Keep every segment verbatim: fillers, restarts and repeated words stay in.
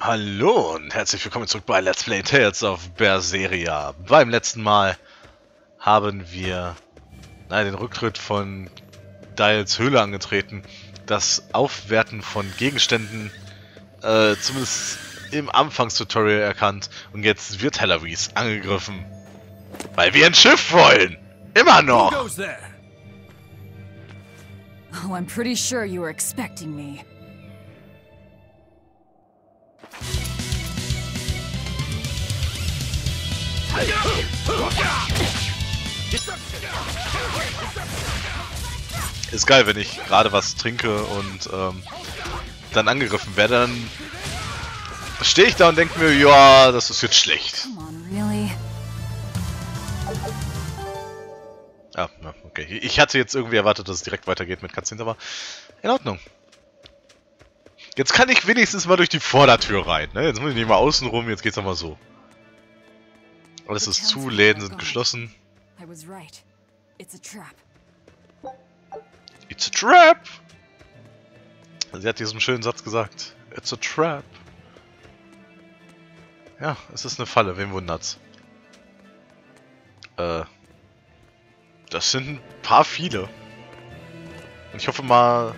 Hallo und herzlich willkommen zurück bei Let's Play Tales of Berseria. Beim letzten Mal haben wir nein, den Rücktritt von Dials Höhle angetreten, das Aufwerten von Gegenständen äh, zumindest im Anfangstutorial erkannt und jetzt wird Helavis angegriffen, weil wir ein Schiff wollen! Immer noch! Oh, I'm pretty sure you were expecting me. Ist geil, wenn ich gerade was trinke und ähm, dann angegriffen werde, dann stehe ich da und denke mir, ja, das ist jetzt schlecht. Come on, really? Ah, okay. Ich hatte jetzt irgendwie erwartet, dass es direkt weitergeht mit Cutscenes, aber in Ordnung. Jetzt kann ich wenigstens mal durch die Vordertür rein, ne? Jetzt muss ich nicht mal außen rum, jetzt geht's aber so. Alles ist zu, Läden sind geschlossen. I was right. It's a trap. It's a trap! Sie hat diesen schönen Satz gesagt. It's a trap. Ja, es ist eine Falle, wem wundert's? Äh. Das sind ein paar viele. Und ich hoffe mal,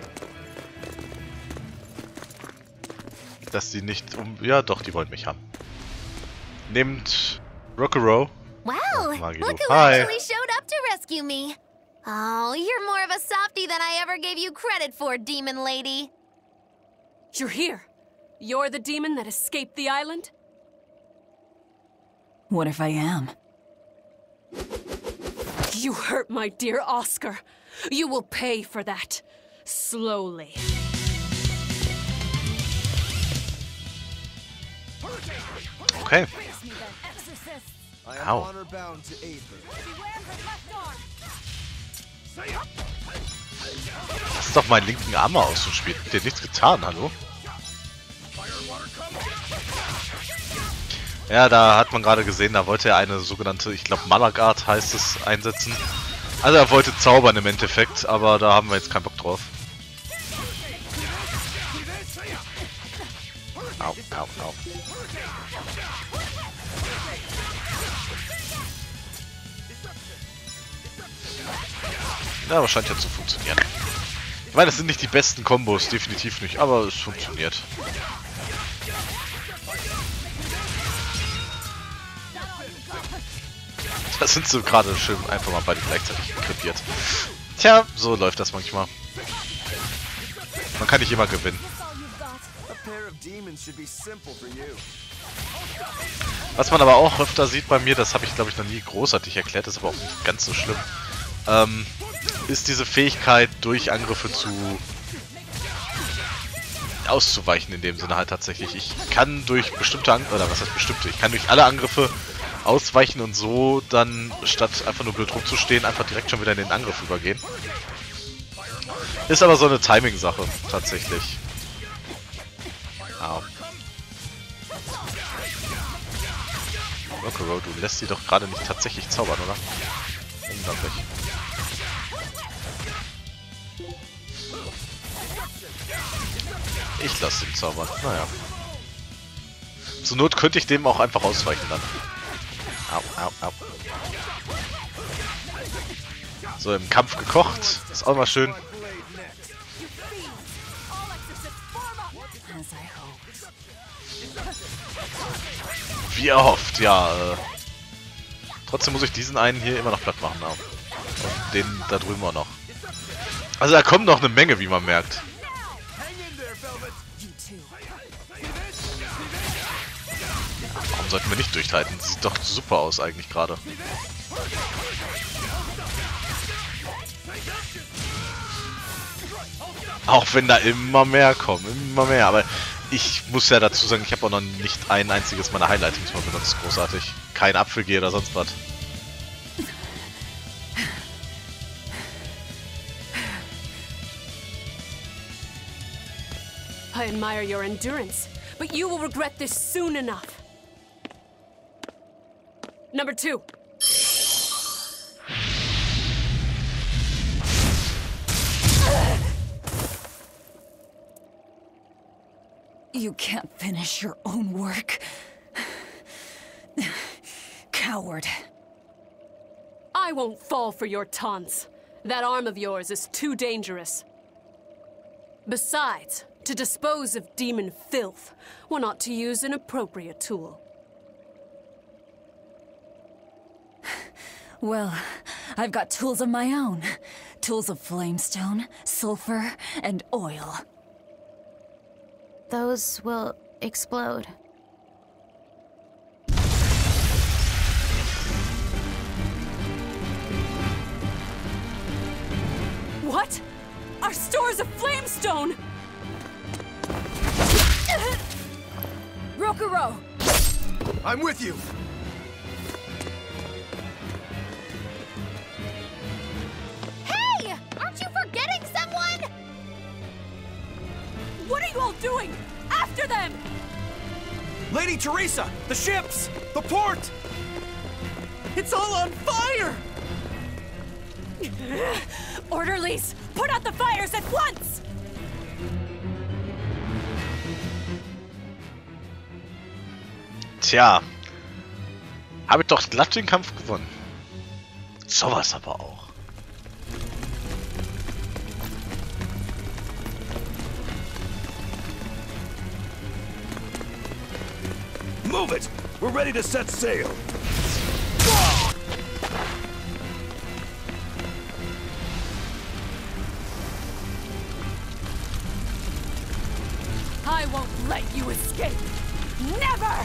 dass die nicht um... Ja, doch, die wollen mich haben. Nehmt Rockero. Wow, Magilo. look who Hi. actually showed up to rescue me. Oh, you're more of a softie than I ever gave you credit for, demon lady. You're here. You're the demon that escaped the island? What if I am? You hurt my dear Oscar. You will pay for that. Slowly. Okay. I am Ow. honor bound to aid her. Lass doch meinen linken Arm mal aus und spielt. Hat dir nichts getan, hallo? Ja, da hat man gerade gesehen, da wollte er eine sogenannte, ich glaube Malagard heißt es, einsetzen. Also er wollte zaubern im Endeffekt, aber da haben wir jetzt keinen Bock drauf. Au, au, au. Ja, aber scheint ja zu funktionieren. Ich meine, das sind nicht die besten Kombos, definitiv nicht, aber es funktioniert. Das sind so gerade schön einfach mal beide gleichzeitig krepiert. Tja, so läuft das manchmal. Man kann nicht immer gewinnen. A pair of demons should be simple for you. Was man aber auch öfter sieht bei mir, das habe ich glaube ich noch nie großartig erklärt, ist aber auch nicht ganz so schlimm, ähm, ist diese Fähigkeit durch Angriffe zu auszuweichen in dem Sinne halt tatsächlich. Ich kann durch bestimmte Angriffe, oder was heißt bestimmte, ich kann durch alle Angriffe ausweichen und so dann, statt einfach nur blöd rumzustehen, einfach direkt schon wieder in den Angriff übergehen. Ist aber so eine Timing-Sache, tatsächlich. Au. Rockero, du lässt sie doch gerade nicht tatsächlich zaubern, oder? Unglaublich. Ich lasse ihn zaubern, naja. Zur Not könnte ich dem auch einfach ausweichen dann. Au, au, au. So, im Kampf gekocht. Ist auch mal schön. As I hoped. Wie erhofft, ja. Äh. Trotzdem muss ich diesen einen hier immer noch platt machen. Ja. Und den da drüben auch noch. Also da kommt noch eine Menge, wie man merkt. Warum sollten wir nicht durchhalten? Sieht doch super aus eigentlich gerade. Auch wenn da immer mehr kommen, immer mehr. Aber ich muss ja dazu sagen, ich habe auch noch nicht ein einziges meiner Highlightings mal benutzt. Großartig. Kein Apfelgear oder sonst was. I admire your endurance, but you will regret this soon enough. Number two. You can't finish your own work. Coward. I won't fall for your taunts. That arm of yours is too dangerous. Besides, to dispose of demon filth, one ought to use an appropriate tool. Well, I've got tools of my own. Tools of flamestone, sulfur, and oil. Those will explode. What? Our stores of flamestone! Rokuro! I'm with you. Hey! Aren't you forgetting someone? What are you all doing? After them! Lady Teresa, the ships, the port. It's all on fire. Orderlies, put out the fires at once! Tja, habe ich doch glatt den Kampf gewonnen. Sowas aber auch. Move it. We're ready to set sail. I won't let you escape! Never!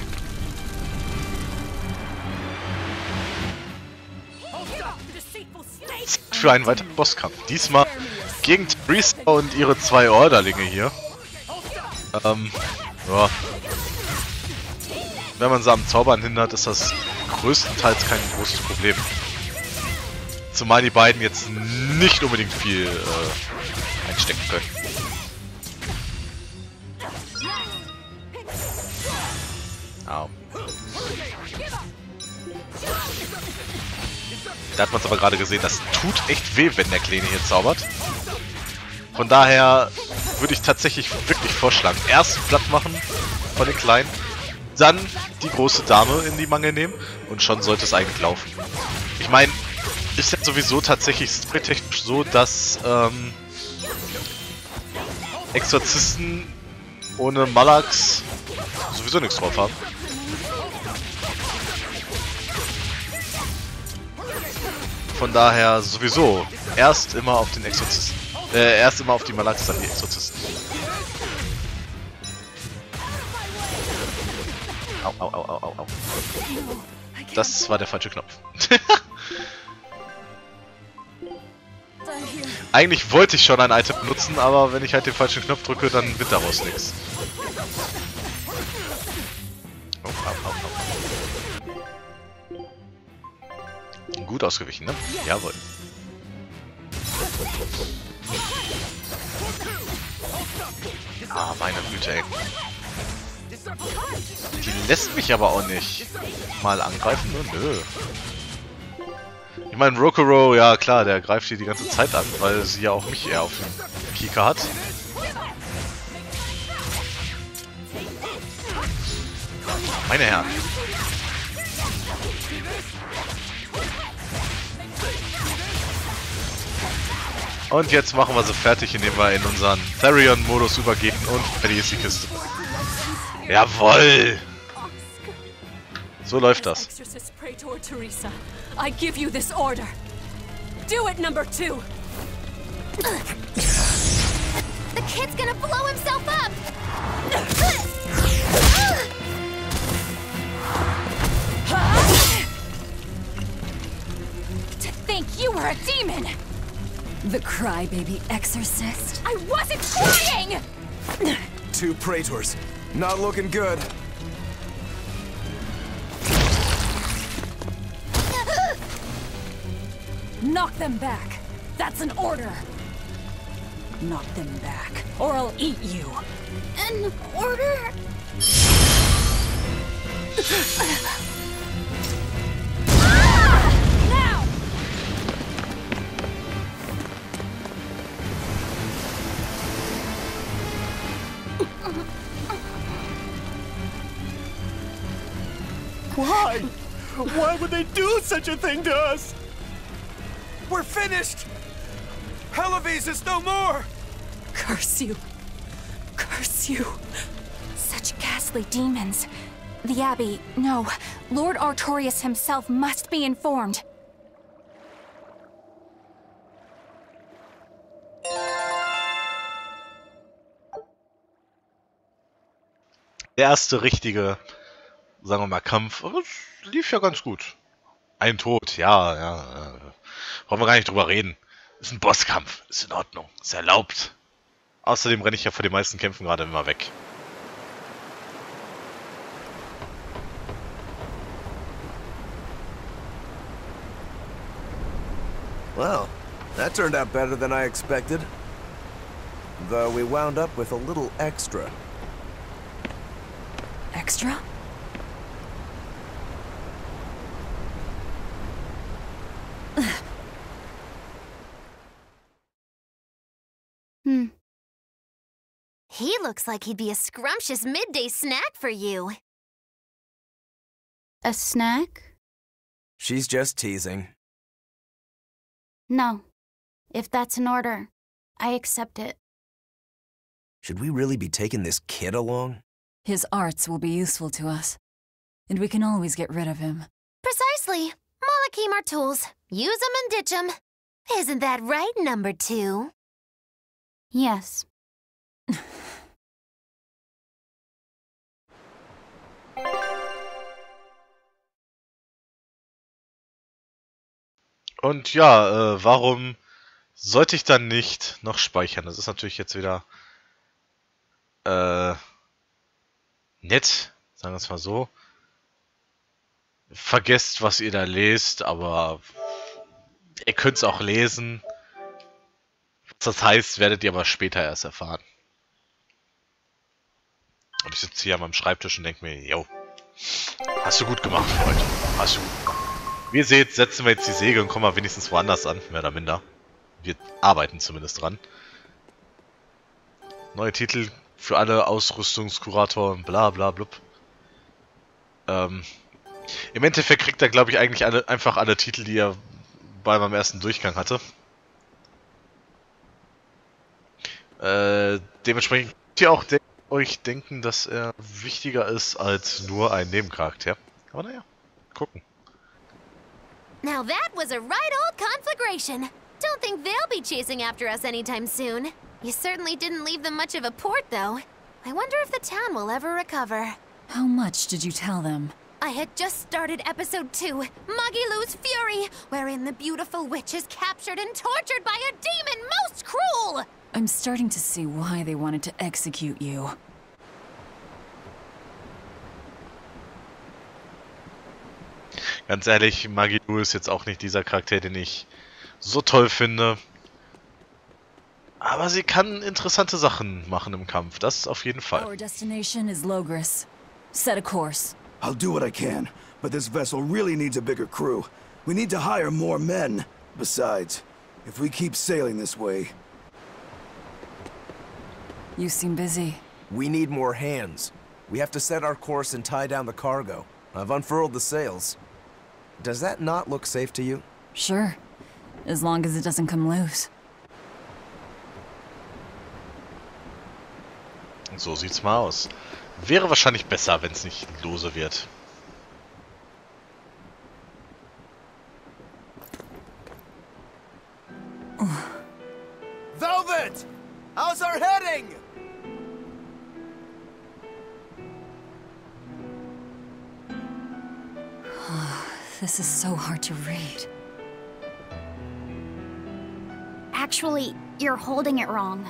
Für einen weiteren Bosskampf. Diesmal gegen Teresa und ihre zwei Orderlinge hier. Ähm, ja. Wenn man sie am Zaubern hindert, ist das größtenteils kein großes Problem. Zumal die beiden jetzt nicht unbedingt viel äh, einstecken können. Au. Da hat man es aber gerade gesehen, das tut echt weh, wenn der Kleine hier zaubert. Von daher würde ich tatsächlich wirklich vorschlagen, erst platt machen von den Kleinen, dann die große Dame in die Mangel nehmen und schon sollte es eigentlich laufen. Ich meine, ist ja sowieso tatsächlich storytechnisch so, dass ähm, Exorzisten ohne Malax sowieso nichts drauf haben. Von daher sowieso erst immer auf den Exorzisten. Äh, erst immer auf die Malax, dann die Exorzisten. Au, au, au, au, au, au. Das war der falsche Knopf. Eigentlich wollte ich schon ein Item benutzen, aber wenn ich halt den falschen Knopf drücke, dann wird daraus nichts. Oh, au, au, au. Gut ausgewichen, ne? Jawohl. Ah, meine Güte, ey. Die lässt mich aber auch nicht mal angreifen, ne? Nö. Ich meine, Rokuro, ja klar, der greift hier die ganze Zeit an, weil sie ja auch mich eher auf dem Kieker hat. Meine Herren. Und jetzt machen wir sie fertig, indem wir in unseren Therion-Modus übergehen und fertig ist die Kiste. Jawoll! So läuft das. Exorcist Praetor Teresa, I give you this order. Do it, number two. The kid's gonna blow himself up! To think you were a demon! The crybaby exorcist? I wasn't crying! Two praetors. Not looking good. Knock them back. That's an order. Knock them back, or I'll eat you. An order? Now! Why? Why would they do such a thing to us? We're finished! Hellawes is no more! Curse you. Curse you. Such ghastly demons. The Abbey, no. Lord Artorias himself must be informed. Der erste richtige, sagen wir mal, Kampf, aber es lief ja ganz gut. Ein Tod, ja, ja, ja. Brauchen wir gar nicht drüber reden. Ist ein Bosskampf, ist in Ordnung, ist erlaubt. Außerdem renne ich ja vor den meisten Kämpfen gerade immer weg. Well, that turned out better than I expected. Though we wound up with a little extra. Extra? Hmm. He looks like he'd be a scrumptious midday snack for you. A snack? She's just teasing. No. If that's an order, I accept it. Should we really be taking this kid along? His arts will be useful to us, and we can always get rid of him. Precisely. Malakim are tools. Use them and ditch them. Isn't that right, number two? Yes. Und ja, äh, warum sollte ich dann nicht noch speichern? Das ist natürlich jetzt wieder äh, nett, sagen wir es mal so. Vergesst, was ihr da lest, aber ihr könnt es auch lesen. Was das heißt, werdet ihr aber später erst erfahren. Und ich sitze hier an meinem Schreibtisch und denke mir, yo, hast du gut gemacht, Freund. Hast du gut gemacht. Wie ihr seht, setzen wir jetzt die Segel und kommen mal wenigstens woanders an, mehr oder minder. Wir arbeiten zumindest dran. Neue Titel für alle Ausrüstungskuratoren, bla bla blub. Ähm, Im Endeffekt kriegt er, glaube ich, eigentlich alle, einfach alle Titel, die er bei meinem ersten Durchgang hatte. Äh, dementsprechend könnt ihr auch de euch denken, dass er wichtiger ist als nur ein Nebencharakter. Aber naja, gucken. Now that was a right old conflagration. Don't think they'll be chasing after us anytime soon. You certainly didn't leave them much of a port, though. I wonder if the town will ever recover. How much did you tell them? I had just started episode two, Magilou's Fury, wherein the beautiful witch is captured and tortured by a demon most cruel! I'm starting to see why they wanted to execute you. Ganz ehrlich, Magilou ist jetzt auch nicht dieser Charakter, den ich so toll finde. Aber sie kann interessante Sachen machen im Kampf, das auf jeden Fall. Our destination is Logris. Set a course. I'll do what I can, but this vessel really needs a bigger crew. We need to hire more men. Besides, if we keep sailing this way... You seem busy. We need more hands. We have to set our course and tie down the cargo. I've unfurled the sails. Does that not look safe to you? Sure. As long as it doesn't come loose. So sieht's mal aus. Wäre wahrscheinlich besser, wenn es nicht lose wird. Velvet! How's our heading? This is so hard to read. Actually, you're holding it wrong.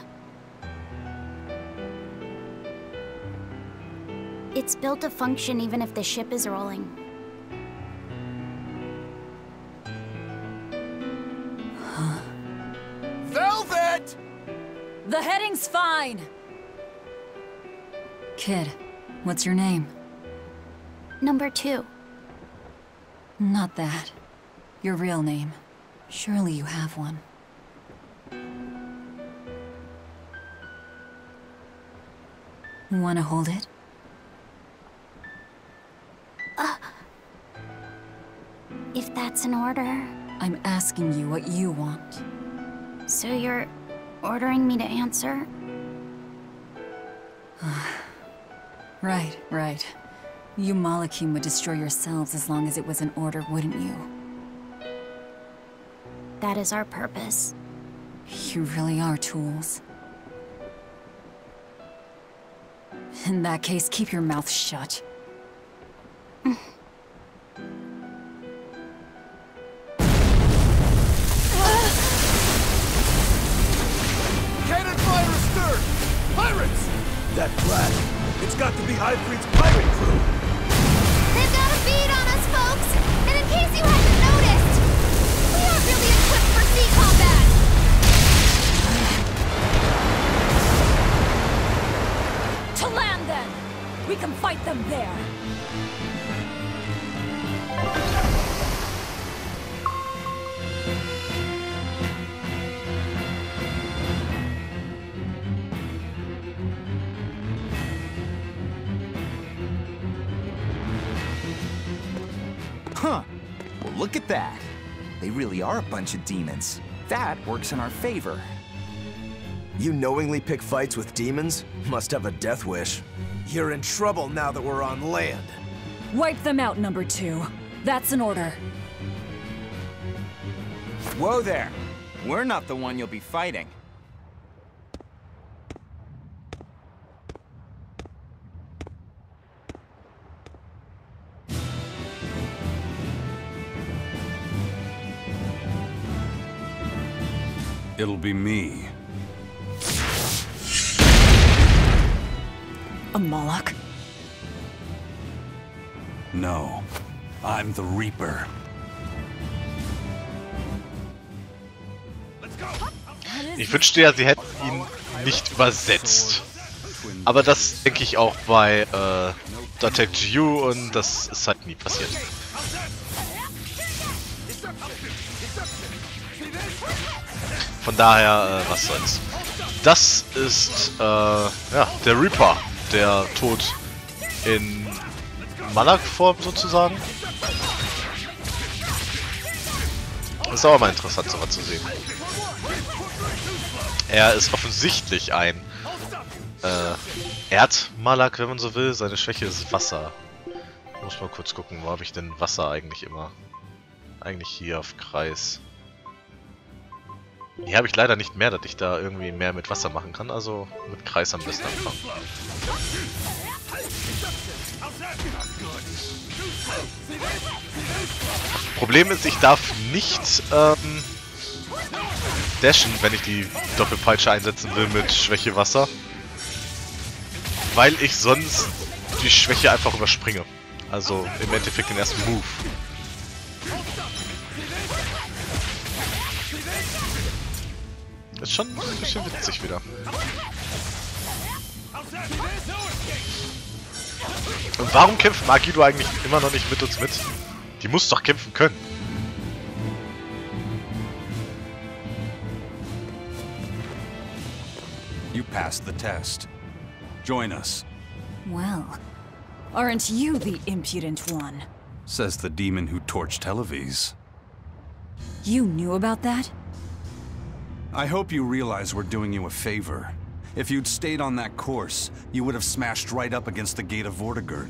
It's built to function even if the ship is rolling. Huh? Velvet! The heading's fine! Kid, what's your name? Number two. Not that. Your real name. Surely you have one. Wanna hold it? Uh, If that's an order. I'm asking you what you want. So you're ordering me to answer? Right, right. You Malakim would destroy yourselves as long as it was an order, wouldn't you? That is our purpose. You really are tools. In that case, keep your mouth shut. Cannon fire astern! Pirates! That flag, it's got to be Highfleet's pirate crew. They've got a bead on us, folks! And in case you hadn't noticed, we aren't really equipped for sea combat! To land, then! We can fight them there! Huh. Well, look at that. They really are a bunch of demons. That works in our favor. You knowingly pick fights with demons? Must have a death wish. You're in trouble now that we're on land. Wipe them out, number two. That's an order. Whoa there. We're not the one you'll be fighting. It'll be me. A Moloch? No. I'm the Reaper. Ich wünschte ja, sie hätten ihn nicht übersetzt. Aber das denke ich auch bei äh, Detect You und das ist halt nie passiert. Von daher, äh, was soll's. Das ist, äh, ja, der Reaper, der Tod in Malak-Form sozusagen. Ist auch mal interessant, sowas zu sehen. Er ist offensichtlich ein äh, Erd-Malak, wenn man so will. Seine Schwäche ist Wasser. Ich muss mal kurz gucken, wo habe ich denn Wasser eigentlich immer? Eigentlich hier auf Kreis. Hier habe ich leider nicht mehr, dass ich da irgendwie mehr mit Wasser machen kann, also mit Kreis am besten anfangen. Problem ist, ich darf nicht ähm, dashen, wenn ich die Doppelpeitsche einsetzen will mit Schwäche Wasser. Weil ich sonst die Schwäche einfach überspringe. Also im Endeffekt den ersten Move. Das ist schon ein bisschen witzig wieder. Und warum kämpft Magido eigentlich immer noch nicht mit uns mit? Die muss doch kämpfen können. You passed the test. Join us. Well, aren't you the impudent one? Says the demon who torched Hellawes. You knew about that? I hope you realize we're doing you a favor. If you'd stayed on that course, you would have smashed right up against the gate of Vortigern.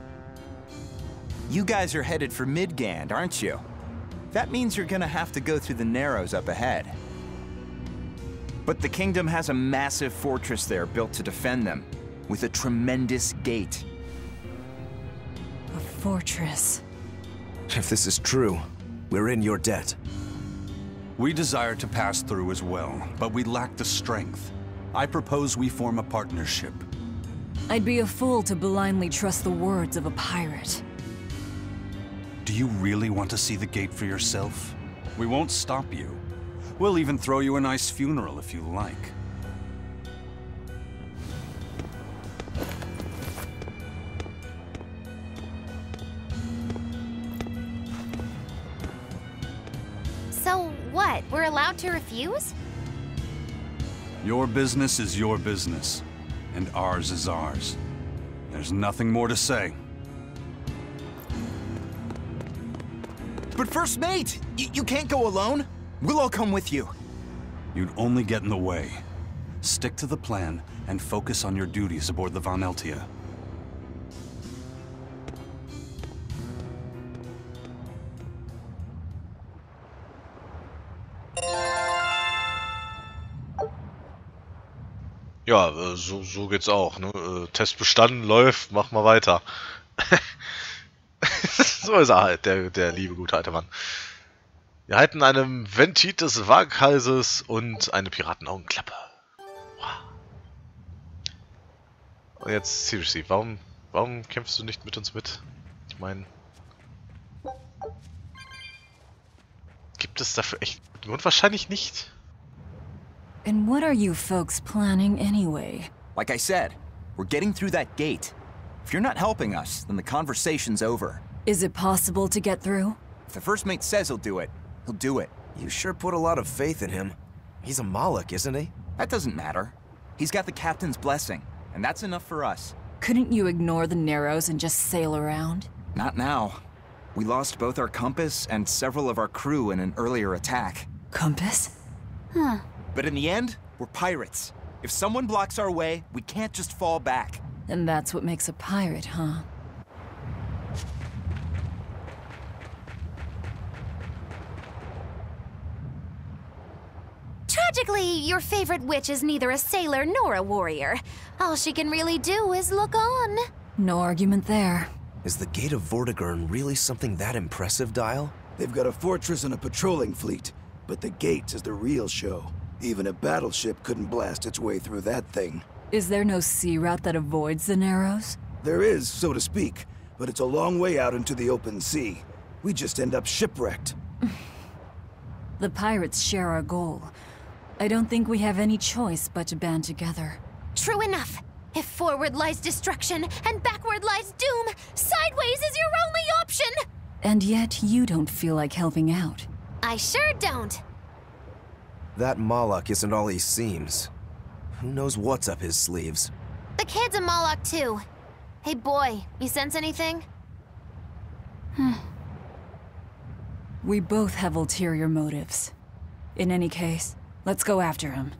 You guys are headed for Midgand, aren't you? That means you're gonna have to go through the Narrows up ahead. But the Kingdom has a massive fortress there built to defend them, with a tremendous gate. A fortress. If this is true, we're in your debt. We desire to pass through as well, but we lack the strength. I propose we form a partnership. I'd be a fool to blindly trust the words of a pirate. Do you really want to see the gate for yourself? We won't stop you. We'll even throw you a nice funeral if you like. So what? We're allowed to refuse? Your business is your business, and ours is ours. There's nothing more to say. But First Mate, you can't go alone. We'll all come with you. You'd only get in the way. Stick to the plan and focus on your duties aboard the Von Eltia. Ja, so, so geht's auch, ne? Test bestanden, läuft, mach mal weiter. So ist er halt, der, der liebe, gute alte Mann. Wir halten einem Ventit des Waghalses und eine Piratenaugenklappe. Wow. Und jetzt, seriously, warum, warum kämpfst du nicht mit uns mit? Ich meine... Gibt es dafür echt einen Grund? Wahrscheinlich nicht. And what are you folks planning anyway? Like I said, we're getting through that gate. If you're not helping us, then the conversation's over. Is it possible to get through? If the First Mate says he'll do it, he'll do it. You sure put a lot of faith in him. He's a Moloch, isn't he? That doesn't matter. He's got the captain's blessing, and that's enough for us. Couldn't you ignore the Narrows and just sail around? Not now. We lost both our compass and several of our crew in an earlier attack. Compass? Huh. But in the end, we're pirates. If someone blocks our way, we can't just fall back. And that's what makes a pirate, huh? Tragically, your favorite witch is neither a sailor nor a warrior. All she can really do is look on. No argument there. Is the Gate of Vortigern really something that impressive, Dial? They've got a fortress and a patrolling fleet, but the gate is the real show. Even a battleship couldn't blast its way through that thing. Is there no sea route that avoids the Narrows? There is, so to speak, but it's a long way out into the open sea. We just end up shipwrecked. The pirates share our goal. I don't think we have any choice but to band together. True enough. If forward lies destruction and backward lies doom, sideways is your only option! And yet you don't feel like helping out. I sure don't. That Moloch isn't all he seems. Who knows what's up his sleeves? The kid's a Moloch too. Hey boy, you sense anything? Hmm. We both have ulterior motives. In any case, let's go after him.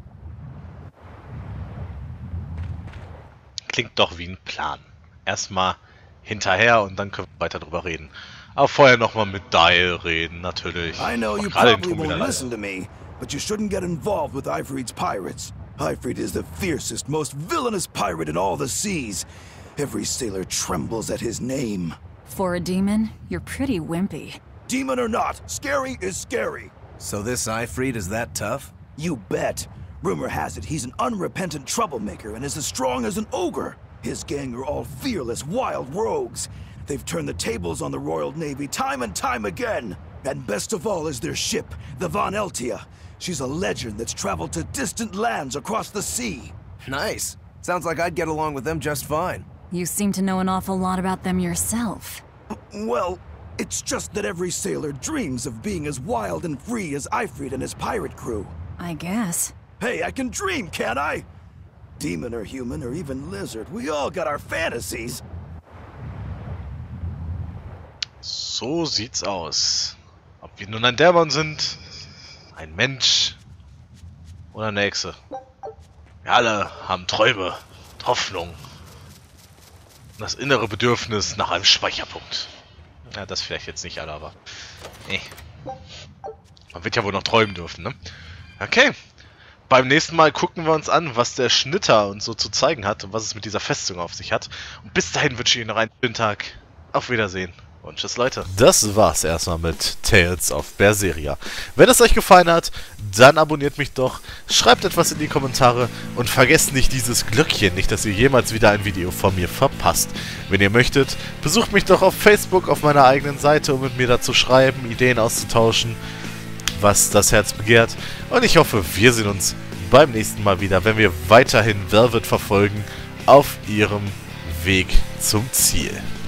Klingt doch wie ein Plan. Erstmal hinterher und dann können wir weiter drüber reden. Aber vorher nochmal mit Dial reden, natürlich. I know you probably won't listen to me, but you shouldn't get involved with Ifrit's pirates. Ifrit is the fiercest, most villainous pirate in all the seas. Every sailor trembles at his name. For a demon, you're pretty wimpy. Demon or not, scary is scary. So this Ifrit is that tough? You bet. Rumor has it he's an unrepentant troublemaker and is as strong as an ogre. His gang are all fearless, wild rogues. They've turned the tables on the Royal Navy time and time again. And best of all is their ship, the Von Eltia. She's a legend that's traveled to distant lands across the sea. Nice. Sounds like I'd get along with them just fine. You seem to know an awful lot about them yourself. Well, it's just that every sailor dreams of being as wild and free as Ifrit and his pirate crew. I guess. Hey, I can dream, can't I? Demon or human or even lizard, we all got our fantasies. So sieht's aus. Ob wir nun ein Dämon sind, ein Mensch oder eine Hexe. Wir alle haben Träume, Hoffnung. Das innere Bedürfnis nach einem Speicherpunkt. Ja, das vielleicht jetzt nicht alle, aber... Nee. Man wird ja wohl noch träumen dürfen, ne? Okay. Beim nächsten Mal gucken wir uns an, was der Schnitter uns so zu zeigen hat und was es mit dieser Festung auf sich hat. Und bis dahin wünsche ich Ihnen noch einen schönen Tag. Auf Wiedersehen. Und tschüss, Leute. Das war's erstmal mit Tales of Berseria. Wenn es euch gefallen hat, dann abonniert mich doch, schreibt etwas in die Kommentare und vergesst nicht dieses Glöckchen, nicht, dass ihr jemals wieder ein Video von mir verpasst. Wenn ihr möchtet, besucht mich doch auf Facebook auf meiner eigenen Seite, um mit mir dazu schreiben, Ideen auszutauschen, was das Herz begehrt. Und ich hoffe, wir sehen uns beim nächsten Mal wieder, wenn wir weiterhin Velvet verfolgen auf ihrem Weg zum Ziel.